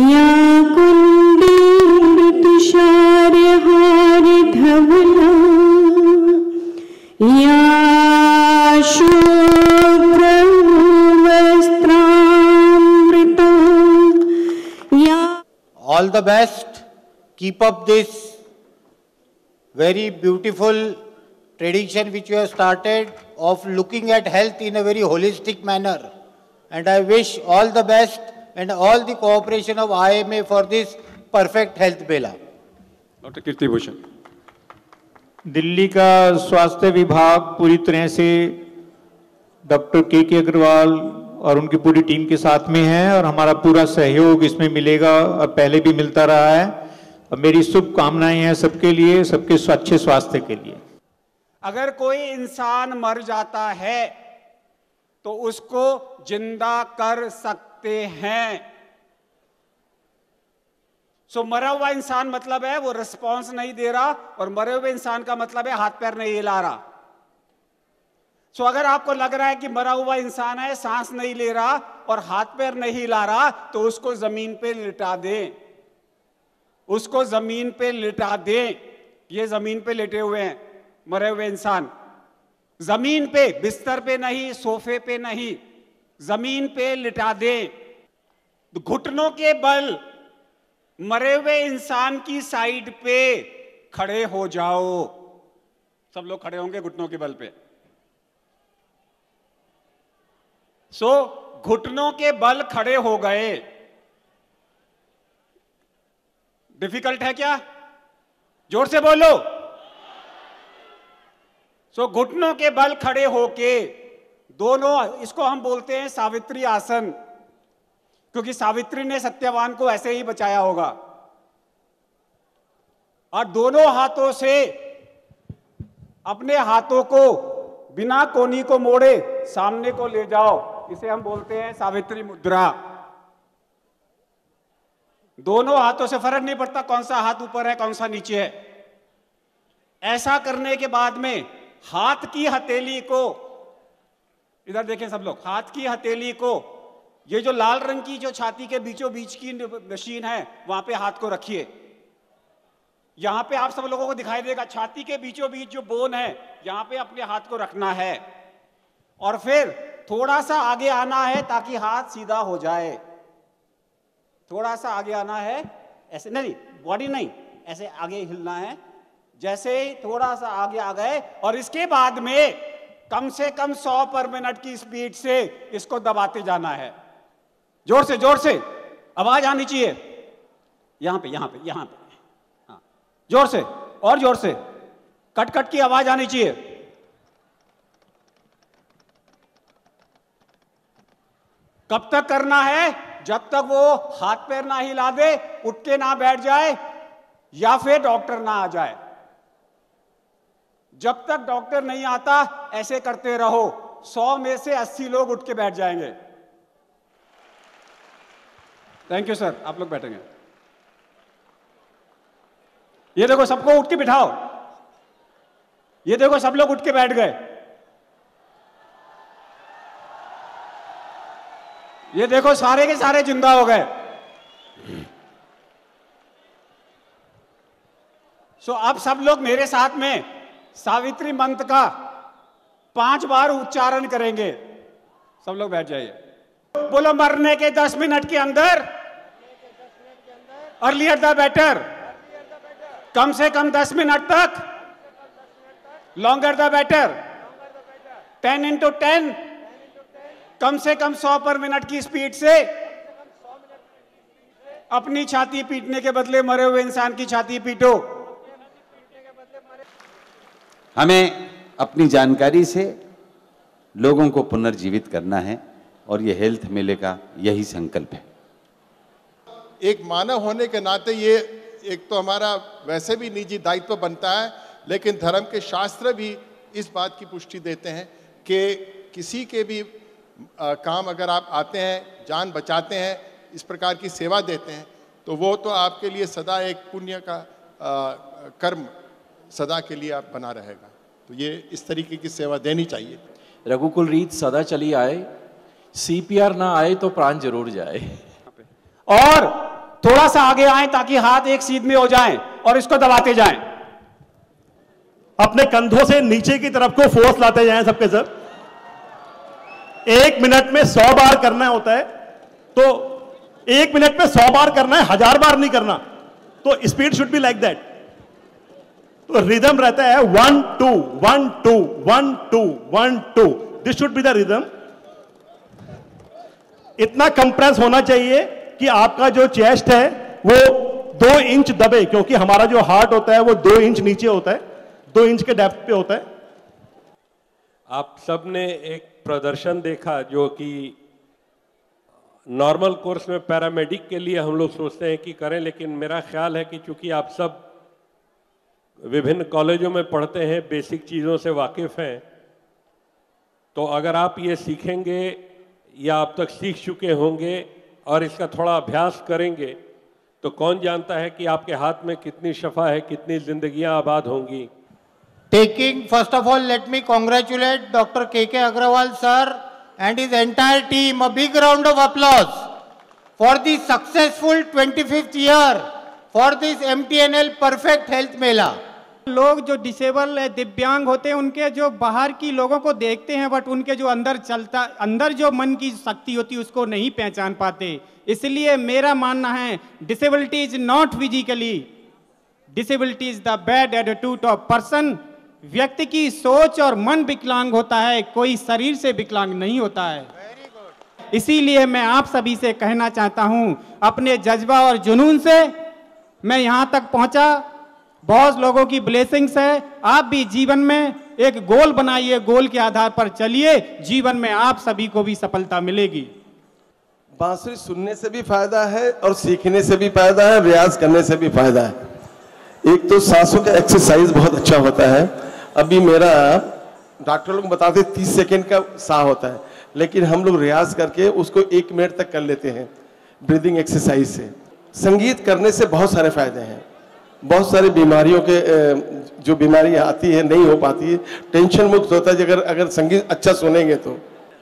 या कुंडी तुषार हार धवला या शुभ्र वस्त्रामृता या। All the best. Keep up this very beautiful tradition which you have started of looking at health in a very holistic manner. And I wish all the best and all the cooperation of IMA for this perfect health Mela. Doctor Kirti Bhushan. Delhi का स्वास्थ्य विभाग पूरी तरह से doctor के अग्रवाल और उनकी पूरी टीम के साथ में है और हमारा पूरा सहयोग इसमें मिलेगा और पहले भी मिलता रहा है। और मेरी शुभकामनाएं हैं सबके लिए, सबके अच्छे स्वास्थ्य के लिए। अगर कोई इंसान मर जाता है तो उसको जिंदा कर सकते हैं। सो मरा हुआ इंसान मतलब है वो रिस्पॉन्स नहीं दे रहा, और मरे हुए इंसान का मतलब है हाथ पैर नहीं हिला रहा। सो अगर आपको लग रहा है कि मरा हुआ इंसान है, सांस नहीं ले रहा और हाथ पैर नहीं हिला रहा, तो उसको जमीन पे लिटा दें, उसको जमीन पे लिटा दें। ये जमीन पे लेटे हुए हैं मरे हुए इंसान, जमीन पे, बिस्तर पे नहीं, सोफे पे नहीं, जमीन पे लिटा दें। घुटनों के बल मरे हुए इंसान की साइड पे खड़े हो जाओ। सब लोग खड़े होंगे घुटनों के बल पे। सो घुटनों के बल खड़े हो गए। डिफिकल्ट है क्या? जोर से बोलो। सो घुटनों के बल खड़े होके दोनों, इसको हम बोलते हैं सावित्री आसन, क्योंकि सावित्री ने सत्यवान को ऐसे ही बचाया होगा। और दोनों हाथों से अपने हाथों को बिना कोहनी को मोड़े सामने को ले जाओ। इसे हम बोलते हैं सावित्री मुद्रा। दोनों हाथों से, फर्क नहीं पड़ता कौन सा हाथ ऊपर है कौन सा नीचे है। ऐसा करने के बाद में हाथ की हथेली को, इधर देखें सब लोग, हाथ की हथेली को, ये जो लाल रंग की जो छाती के बीचों बीच की मशीन है वहां पे हाथ को रखिए। यहां पे आप सब लोगों को दिखाई देगा छाती के बीचों बीच जो बोन है, यहां पे अपने हाथ को रखना है। और फिर थोड़ा सा आगे आना है ताकि हाथ सीधा हो जाए। थोड़ा सा आगे आना है, ऐसे नहीं, बॉडी नहीं, ऐसे आगे हिलना है। जैसे ही थोड़ा सा आगे आ गए, और इसके बाद में कम से कम 100 पर मिनट की स्पीड से इसको दबाते जाना है। जोर से, जोर से आवाज आनी चाहिए। यहां पे, यहां पे, यहां पे, हाँ, जोर से, और जोर से, कट कट की आवाज आनी चाहिए। कब तक करना है? जब तक वो हाथ पैर ना हिला दे, उठ के ना बैठ जाए, या फिर डॉक्टर ना आ जाए। जब तक डॉक्टर नहीं आता ऐसे करते रहो। 100 में से 80 लोग उठ के बैठ जाएंगे। थैंक यू सर, आप लोग बैठेंगे। ये देखो, सबको उठ के बिठाओ। ये देखो, सब लोग उठ के बैठ गए। ये देखो, सारे के सारे जिंदा हो गए। सो अब सब लोग मेरे साथ में सावित्री मंत्र का 5 बार उच्चारण करेंगे। सब लोग बैठ जाइए। बोलो, मरने के 10 मिनट के अंदर, अर्लियर द बेटर, कम से कम 10 मिनट तक, लॉन्गर द बेटर, 10 into 10, कम से कम 100 पर मिनट की स्पीड से अपनी छाती पीटने के बदले मरे हुए इंसान की छाती पीटो। हमें अपनी जानकारी से लोगों को पुनर्जीवित करना है और ये हेल्थ मेले का यही संकल्प है। एक मानव होने के नाते ये एक तो हमारा वैसे भी निजी दायित्व बनता है, लेकिन धर्म के शास्त्र भी इस बात की पुष्टि देते हैं कि किसी के भी काम अगर आप आते हैं, जान बचाते हैं, इस प्रकार की सेवा देते हैं, तो वो तो आपके लिए सदा एक पुण्य का कर्म सदा के लिए आप बना रहेगा। तो ये इस तरीके की सेवा देनी चाहिए। रघुकुल रीत सदा चली आए, CPR ना आए तो प्राण जरूर जाए। और थोड़ा सा आगे आए ताकि हाथ एक सीध में हो जाएं और इसको दबाते जाएं। अपने कंधों से नीचे की तरफ को फोर्स लाते जाएं सबके सब। 1 मिनट में 100 बार करना होता है, तो 1 मिनट में 100 बार करना है, 1000 बार नहीं करना। तो speed should be like that. तो रिदम रहता है 1 2 1 2 1 2 1 2, this should be the rhythm. इतना कंप्रेस होना चाहिए कि आपका जो चेस्ट है वो 2 इंच दबे, क्योंकि हमारा जो हार्ट होता है वो 2 इंच नीचे होता है, 2 इंच के डेप्थ पे होता है। आप सब ने एक प्रदर्शन देखा जो कि नॉर्मल कोर्स में पैरामेडिक के लिए हम लोग सोचते हैं कि करें, लेकिन मेरा ख्याल है कि चूंकि आप सब विभिन्न कॉलेजों में पढ़ते हैं, बेसिक चीज़ों से वाकिफ़ हैं, तो अगर आप ये सीखेंगे या आप तक सीख चुके होंगे और इसका थोड़ा अभ्यास करेंगे, तो कौन जानता है कि आपके हाथ में कितनी शफा है, कितनी जिंदगियां आबाद होंगी। Taking, first of all, let me congratulate Dr. K.K. Agrawal sir and his entire team. A big round of applause for the successful 25th year for this MTNL Perfect Health Mela. लोग जो disable है, दिव्यांग होते हैं, उनके जो बाहर की लोगों को देखते हैं, बट उनके जो अंदर जो मन की शक्ति होती है उसको नहीं पहचान पाते। इसलिए मेरा मानना है disability is not physically, disability is the bad attitude of person. व्यक्ति की सोच और मन विकलांग होता है, कोई शरीर से विकलांग नहीं होता है। इसीलिए मैं आप सभी से कहना चाहता हूं, अपने जज्बा और जुनून से मैं यहां तक पहुंचा, बहुत लोगों की ब्लेसिंग्स है। आप भी जीवन में एक गोल बनाइए, गोल के आधार पर चलिए, जीवन में आप सभी को भी सफलता मिलेगी। बांसुरी सुनने से भी फायदा है और सीखने से भी फायदा है, रियाज करने से भी फायदा है। एक तो सांसों का एक्सरसाइज बहुत अच्छा होता है। अभी मेरा डॉक्टर लोग बताते 30 सेकेंड का साह होता है, लेकिन हम लोग रियाज करके उसको 1 मिनट तक कर लेते हैं ब्रीदिंग एक्सरसाइज से। संगीत करने से बहुत सारे फायदे हैं, बहुत सारी बीमारियों के जो बीमारी आती है नहीं हो पाती है, टेंशन मुक्त होता है अगर संगीत अच्छा सुनेंगे तो।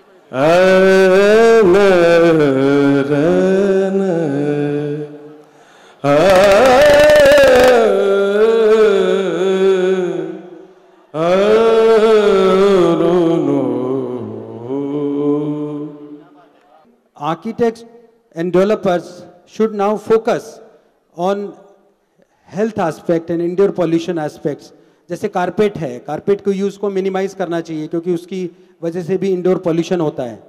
Architects and developers should now focus on health aspect and indoor pollution aspects. जैसे कारपेट है, कारपेट को यूज को मिनिमाइज करना चाहिए, क्योंकि उसकी वजह से भी इंडोर पॉल्यूशन होता है।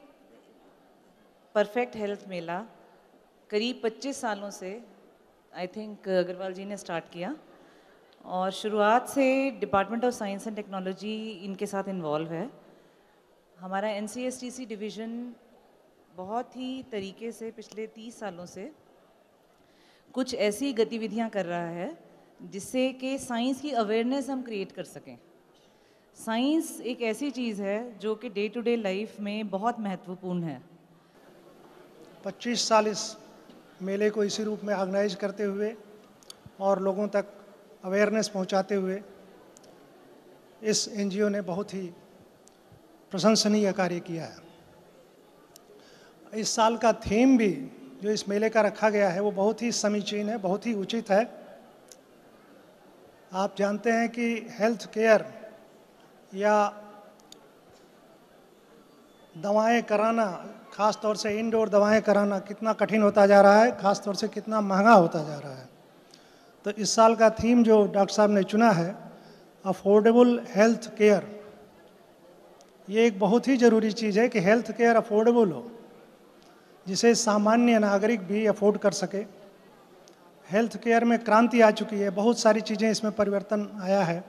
परफेक्ट हेल्थ मेला करीब 25 सालों से आई थिंक अग्रवाल जी ने स्टार्ट किया, और शुरुआत से department of science and technology इनके साथ इन्वॉल्व है। हमारा NCSTC डिवीज़न बहुत ही तरीके से पिछले 30 सालों से कुछ ऐसी गतिविधियां कर रहा है जिससे कि साइंस की अवेयरनेस हम क्रिएट कर सकें। साइंस एक ऐसी चीज़ है जो कि डे टू डे लाइफ में बहुत महत्वपूर्ण है। 25 साल इस मेले को इसी रूप में ऑर्गेनाइज करते हुए और लोगों तक अवेयरनेस पहुंचाते हुए इस NGO ने बहुत ही प्रशंसनीय कार्य किया है। इस साल का थीम भी जो इस मेले का रखा गया है वो बहुत ही समीचीन है, बहुत ही उचित है। आप जानते हैं कि हेल्थ केयर या दवाएं कराना, ख़ास तौर से इंडोर दवाएं कराना कितना कठिन होता जा रहा है, ख़ास तौर से कितना महंगा होता जा रहा है। तो इस साल का थीम जो डॉक्टर साहब ने चुना है, अफोर्डेबल हेल्थ केयर, ये एक बहुत ही ज़रूरी चीज़ है कि हेल्थ केयर अफोर्डेबल हो, जिसे सामान्य नागरिक भी अफोर्ड कर सके। हेल्थ केयर में क्रांति आ चुकी है, बहुत सारी चीज़ें इसमें परिवर्तन आया है,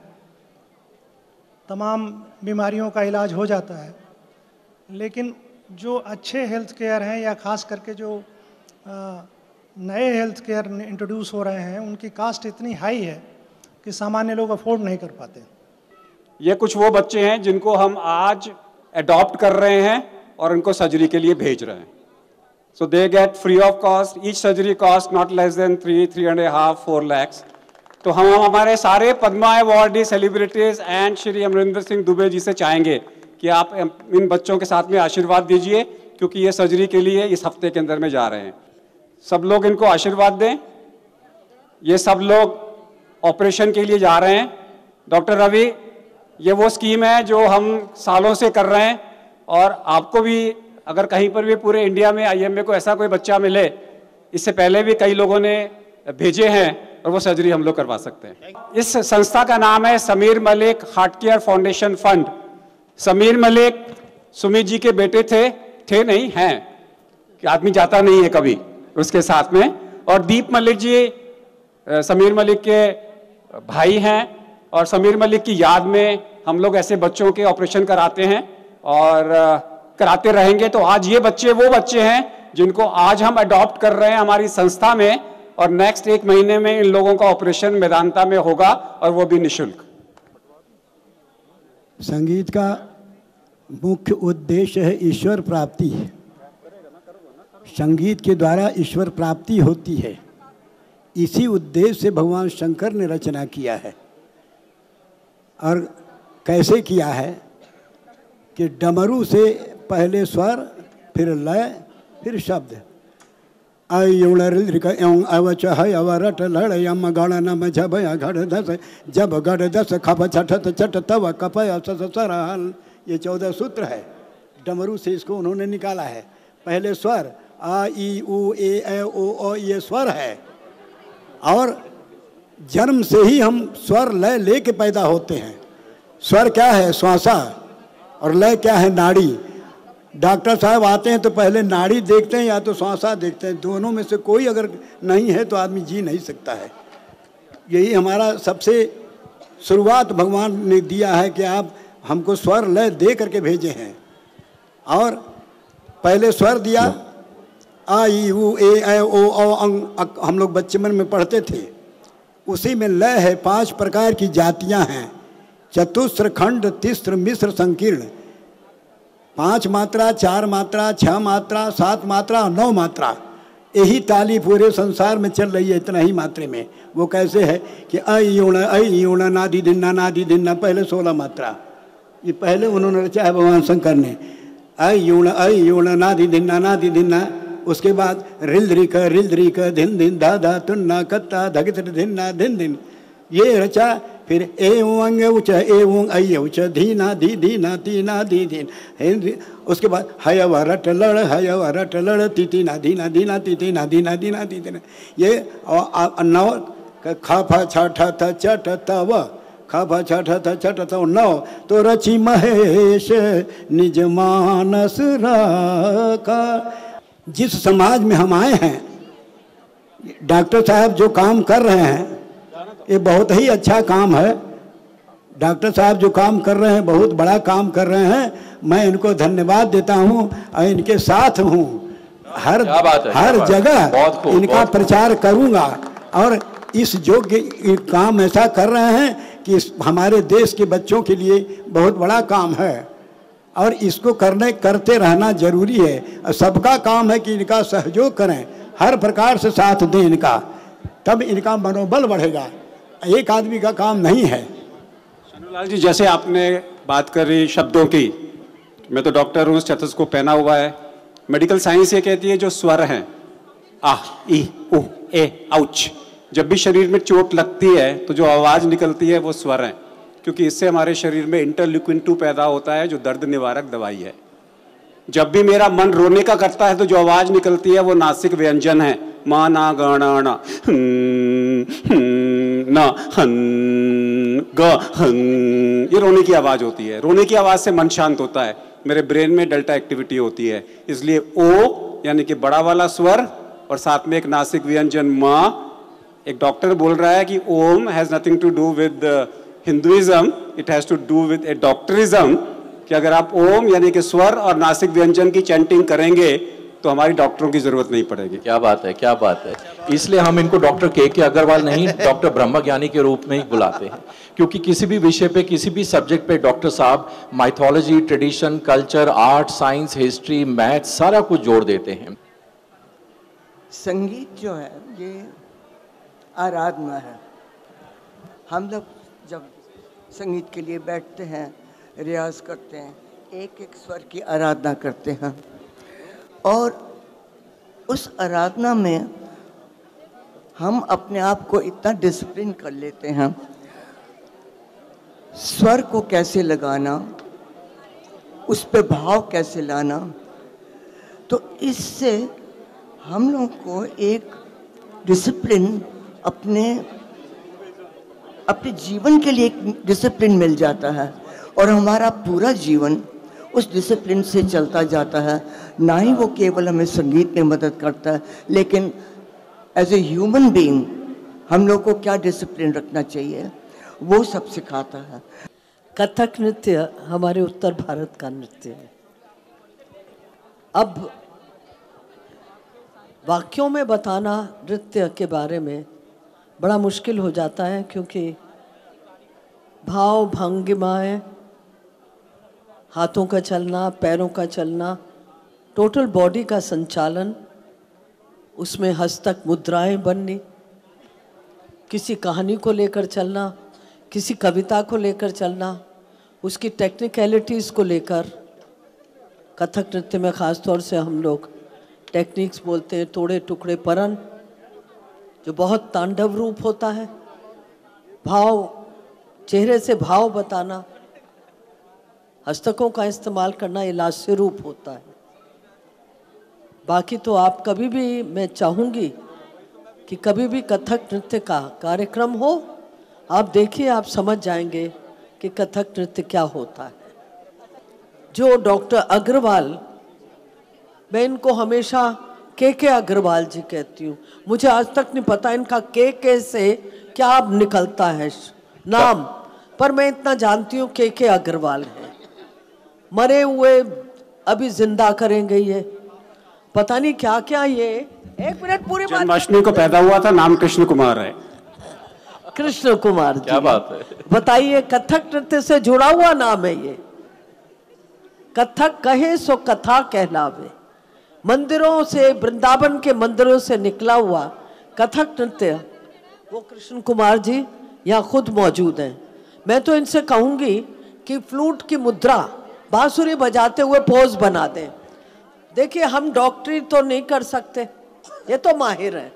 तमाम बीमारियों का इलाज हो जाता है। लेकिन जो अच्छे हेल्थ केयर हैं या ख़ास करके जो नए हेल्थ केयर इंट्रोड्यूस हो रहे हैं, उनकी कास्ट इतनी हाई है कि सामान्य लोग अफोर्ड नहीं कर पाते। ये कुछ वो बच्चे हैं जिनको हम आज अडॉप्ट कर रहे हैं और उनको सर्जरी के लिए भेज रहे हैं। So they get free of cost. Each surgery cost not less than 3.5, 4 lakhs. तो हम हमारे सारे Padma awardee celebrities and Shri Amarinder Singh Dubey ji से चाहेंगे कि आप इन बच्चों के साथ में आशीर्वाद दीजिए, क्योंकि ये सर्जरी के लिए इस हफ्ते के अंदर में जा रहे हैं। सब लोग इनको आशीर्वाद दें। ये सब लोग ऑपरेशन के लिए जा रहे हैं। डॉक्टर रवि, ये वो स्कीम है जो हम सालों से कर रहे हैं, और आपको भी अगर कहीं पर भी पूरे इंडिया में आईएमए को ऐसा कोई बच्चा मिले, इससे पहले भी कई लोगों ने भेजे हैं, और वो सर्जरी हम लोग करवा सकते हैं। इस संस्था का नाम है Sameer Malik heart care foundation fund. Sameer Malik Sumit ji के बेटे थे नहीं हैं, कि आदमी जाता नहीं है कभी उसके साथ में। और दीप मलिक जी समीर मलिक के भाई हैं, और समीर मलिक की याद में हम लोग ऐसे बच्चों के ऑपरेशन कराते हैं और कराते रहेंगे। तो आज ये बच्चे वो बच्चे हैं जिनको आज हम अडॉप्ट कर रहे हैं हमारी संस्था में, और नेक्स्ट 1 महीने में इन लोगों का ऑपरेशन मेदांता में होगा, और वो भी निःशुल्क। संगीत का मुख्य उद्देश्य है ईश्वर प्राप्ति। संगीत के द्वारा ईश्वर प्राप्ति होती है। इसी उद्देश्य से भगवान शंकर ने रचना किया है। और कैसे किया है कि डमरू से पहले स्वर, फिर लय, फिर शब्द। जब गढ़ दस खप छठ छठ तव कपय सरहल, ये 14 सूत्र है। डमरू से इसको उन्होंने निकाला है। पहले स्वर आ ई उ ए ऐ ओ औ, ये स्वर है। और जन्म से ही हम स्वर लय लेके पैदा होते हैं। स्वर क्या है? श्वासा। और लय क्या है? नाड़ी। डॉक्टर साहब आते हैं तो पहले नाड़ी देखते हैं या तो श्वासा देखते हैं। दोनों में से कोई अगर नहीं है तो आदमी जी नहीं सकता है। यही हमारा सबसे शुरुआत भगवान ने दिया है कि आप हमको स्वर लय दे करके भेजे हैं। और पहले स्वर दिया, आ ई उ ए ऐ ओ औ अंग, हम लोग बचपन में पढ़ते थे। उसी में लय है। 5 प्रकार की जातियां हैं। चतुस्र, खंड, तिस्र, मिश्र, संकीर्ण। 5 मात्रा, 4 मात्रा, 6 मात्रा, 7 मात्रा और 9 मात्रा। यही ताली पूरे संसार में चल रही है, इतना ही मात्रे में। वो कैसे है कि अ नादी दिन्ना, पहले 16 मात्रा। ये पहले उन्होंने रचा है भगवान शंकर ने। अ नादी दिन्ना। उसके बाद रिल क धिन धिन धा धा तुन्ना कत्ता धगित धिन्ना धिन धिन, ये रचा। फिर ए अंग उच ए उंग ऐ उच धीना धी धीना तीना धी धीन। उसके बाद हय वरट लड़ ती तीना धीना धीना ती तीना धीना धीना ती तीना। ये 9 ख फ छ ठ थ च ट त व, ख फ छ ठ थ च ट त 9। तो रचि महेश निज मानस राखा। जिस समाज में हम आए हैं, डॉक्टर साहब जो काम कर रहे हैं ये बहुत ही अच्छा काम है। डॉक्टर साहब जो काम कर रहे हैं बहुत बड़ा काम कर रहे हैं। मैं इनको धन्यवाद देता हूं और इनके साथ हूं। हर जगह इनका प्रचार करूंगा। और इस योग्य काम ऐसा कर रहे हैं कि हमारे देश के बच्चों के लिए बहुत बड़ा काम है, और इसको करते रहना जरूरी है। और सबका काम है कि इनका सहयोग करें, हर प्रकार से साथ दें इनका, तब इनका मनोबल बढ़ेगा। एक आदमी का काम नहीं है। लाल जी, जैसे आपने बात करी शब्दों की, मैं तो डॉक्टर हूँ, स्टेथोस्कोप पहना हुआ है। मेडिकल साइंस ये कहती है जो स्वर हैं, आ ई उ ए आउच, जब भी शरीर में चोट लगती है तो जो आवाज़ निकलती है वो स्वर है, क्योंकि इससे हमारे शरीर में इंटरल्यूकिन 2 पैदा होता है जो दर्द निवारक दवाई है। जब भी मेरा मन रोने का करता है तो जो आवाज़ निकलती है वो नासिक व्यंजन है, मा ना गा ना ना ना हन ग हन, ये रोने की आवाज़ होती है। रोने की आवाज़ से मन शांत होता है, मेरे ब्रेन में डेल्टा एक्टिविटी होती है। इसलिए ओ यानी कि बड़ा वाला स्वर और साथ में एक नासिक व्यंजन मा। एक डॉक्टर बोल रहा है कि Om has nothing to do with Hinduism, it has to do with a doctorism, कि अगर आप ओम यानी कि स्वर और नासिक व्यंजन की चैंटिंग करेंगे तो हमारी डॉक्टरों की जरूरत नहीं पड़ेगी। क्या बात है, क्या बात है। इसलिए हम इनको डॉक्टर के अग्रवाल नहीं, डॉक्टर ब्रह्मज्ञानी के रूप में ही बुलाते हैं, क्योंकि किसी भी विषय पे, किसी भी सब्जेक्ट पे डॉक्टर साहब mythology, tradition, culture, art, science, history, math सारा कुछ जोड़ देते हैं। संगीत जो है ये आराधना है। हम लोग जब संगीत के लिए बैठते हैं, रियाज करते हैं, एक एक स्वर की आराधना करते हैं। और उस आराधना में हम अपने आप को इतना डिसिप्लिन कर लेते हैं, स्वर को कैसे लगाना, उस पे भाव कैसे लाना, तो इससे हम लोग को एक डिसिप्लिन अपने जीवन के लिए एक डिसिप्लिन मिल जाता है और हमारा पूरा जीवन उस डिसिप्लिन से चलता जाता है। ना ही वो केवल हमें संगीत में मदद करता है, लेकिन एज ए ह्यूमन बीइंग हम लोग को क्या डिसिप्लिन रखना चाहिए वो सब सिखाता है। कथक नृत्य हमारे उत्तर भारत का नृत्य है। अब वाक्यों में बताना नृत्य के बारे में बड़ा मुश्किल हो जाता है, क्योंकि भाव भंगिमाएं, हाथों का चलना, पैरों का चलना, टोटल बॉडी का संचालन, उसमें हस्तक मुद्राएं बननी, किसी कहानी को लेकर चलना, किसी कविता को लेकर चलना, उसकी टेक्निकलिटीज़ को लेकर। कथक नृत्य में ख़ास तौर से हम लोग टेक्निक्स बोलते हैं, तोड़े टुकड़े परन, जो बहुत तांडव रूप होता है। भाव, चेहरे से भाव बताना, हस्तकों का इस्तेमाल करना, ये लास्य रूप होता है। बाकी तो आप कभी भी, मैं चाहूँगी कि कभी भी कथक नृत्य का कार्यक्रम हो, आप देखिए, आप समझ जाएंगे कि कथक नृत्य क्या होता है। जो डॉक्टर अग्रवाल, मैं इनको हमेशा के अग्रवाल जी कहती हूँ, मुझे आज तक नहीं पता इनका के से क्या निकलता है नाम, पर मैं इतना जानती हूँ के अग्रवाल है। मरे हुए अभी जिंदा करेंगे ये, पता नहीं क्या क्या ये। एक मिनट, पूरी बात। जन्माष्टमी को पैदा हुआ था, नाम कृष्ण कुमार है। कृष्ण कुमार जी, क्या बात है। बताइए, कथक नृत्य से जुड़ा हुआ नाम है ये। कथक कहे सो कथा कहलावे, मंदिरों से, वृंदावन के मंदिरों से निकला हुआ कथक नृत्य, वो कृष्ण कुमार जी यहाँ खुद मौजूद हैं। मैं तो इनसे कहूँगी कि फ्लूट की मुद्रा, बांसुरी बजाते हुए पोज बना दें। देखिए, हम डॉक्टरी तो नहीं कर सकते, ये तो माहिर है,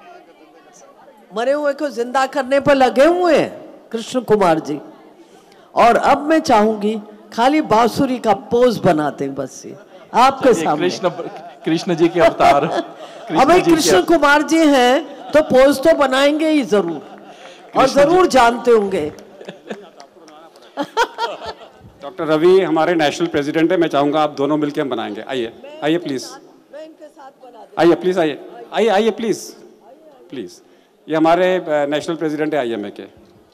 मरे हुए को जिंदा करने पर लगे हुए हैं कृष्ण कुमार जी। और अब मैं चाहूंगी खाली बांसुरी का पोज बना दें, बस ये आपके सामने। कृष्ण जी के अवतार। अबे कृष्ण कुमार जी हैं तो पोज तो बनाएंगे ही जरूर, और जरूर जानते होंगे। डॉक्टर रवि हमारे नेशनल प्रेसिडेंट है, मैं चाहूंगा आप दोनों मिलकर हम बनाएंगे। आइए आइए प्लीज, आइए प्लीज, आइए आइए आइए प्लीज प्लीज। ये हमारे नेशनल प्रेसिडेंट है IMA के।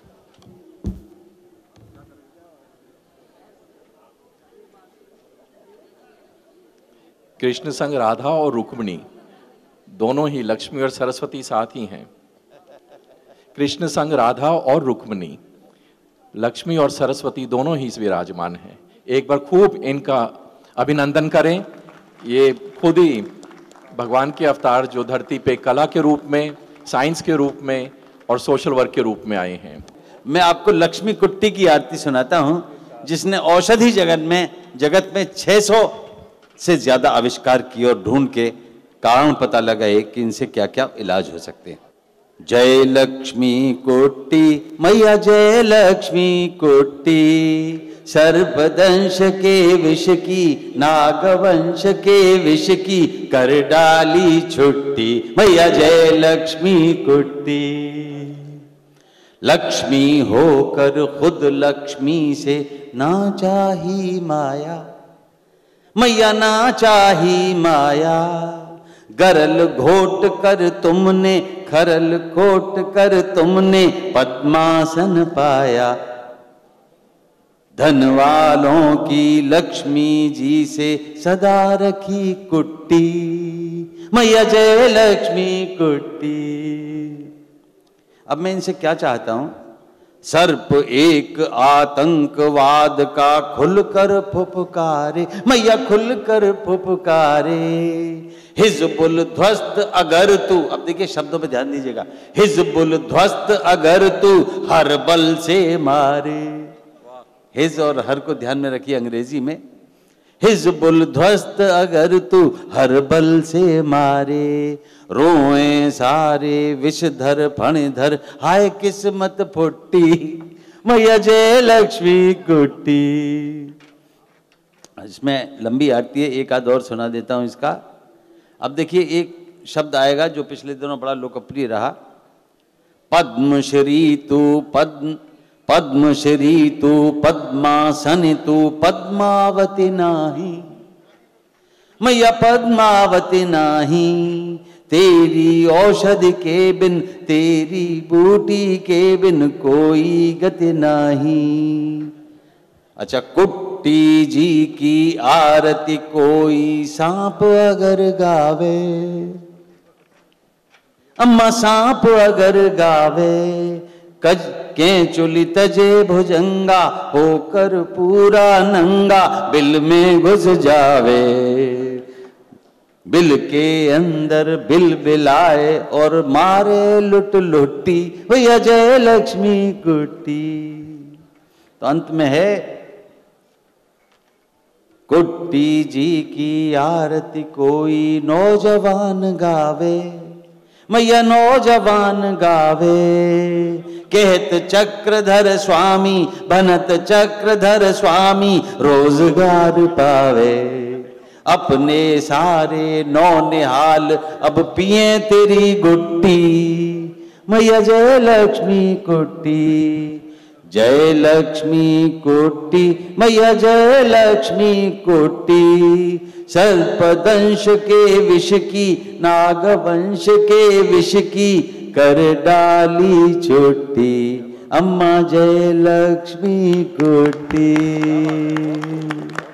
कृष्ण संग राधा और रुक्मिणी दोनों ही, लक्ष्मी और सरस्वती साथ ही हैं। कृष्ण संग राधा और रुक्मिणी, लक्ष्मी और सरस्वती दोनों ही विराजमान हैं। एक बार खूब इनका अभिनंदन करें। ये खुद ही भगवान के अवतार, जो धरती पे कला के रूप में, साइंस के रूप में और सोशल वर्क के रूप में आए हैं। मैं आपको लक्ष्मी कुट्टी की आरती सुनाता हूं, जिसने औषधि जगत में 600 से ज्यादा आविष्कार किए और ढूंढ के कारण पता लगाए कि इनसे क्या क्या इलाज हो सकते हैं। जय लक्ष्मी कोटि मैया, जय लक्ष्मी कोटि, सर्पदंश के विष की, नागवंश के विष की, कर डाली छुट्टी मैया, जय लक्ष्मी कोटि। लक्ष्मी होकर खुद लक्ष्मी से ना चाही माया, मैया ना चाही माया, गरल घोट कर तुमने, खरल कोट कर तुमने, पद्मासन पाया। धन वालों की लक्ष्मी जी से सदा रखी कुट्टी मैया, जय लक्ष्मी कुट्टी। अब मैं इनसे क्या चाहता हूं, सर्प एक आतंकवाद का खुलकर फुफकारे मैया, खुलकर फुफकारे। हिजबुल ध्वस्त अगर तू, अब देखिए शब्दों पे ध्यान दीजिएगा, हिजबुल ध्वस्त अगर तू हर बल से मारे। हिज और हर को ध्यान में रखिए अंग्रेजी में। हिजबुल ध्वस्त अगर तू हर बल से मारे, रोए सारे विषधर फणिधर, हाय किस्मत फुट्टी मैया जय लक्ष्मी कुट्टी। इसमें लंबी आरती है, एक आध और सुना देता हूं इसका। अब देखिए एक शब्द आएगा जो पिछले दिनों बड़ा लोकप्रिय रहा, पद्मश्री तू पद्मश्री तू पद्मासन तू पद्मावती नाही, मैया पद्मावती नाही, तेरी औषधि के बिन तेरी बूटी के बिन कोई गति नाही। अच्छा, कुट्टी जी की आरती कोई सांप अगर गावे, अम्मा सांप अगर गावे, कज के चुली तजे भुजंगा, होकर पूरा नंगा बिल में घुस जावे, बिल के अंदर बिल बिलाए और मारे लुट लुट्टी, भैया जय लक्ष्मी कुट्टी। तो अंत में है, कुट्टी जी की आरती कोई नौजवान गावे, मैया नौजवान गावे, कहत चक्रधर स्वामी बनत चक्रधर स्वामी रोजगार पावे, अपने सारे नौनिहाल अब पिए तेरी गुट्टी, मैया जय लक्ष्मी कुट्टी, जय लक्ष्मी कुट्टी, मैया जय लक्ष्मी कुट्टी। सर्पदंश के विष की नागवंश के विष की कर डाली छुट्टी, अम्मा जय लक्ष्मी कुट्टी।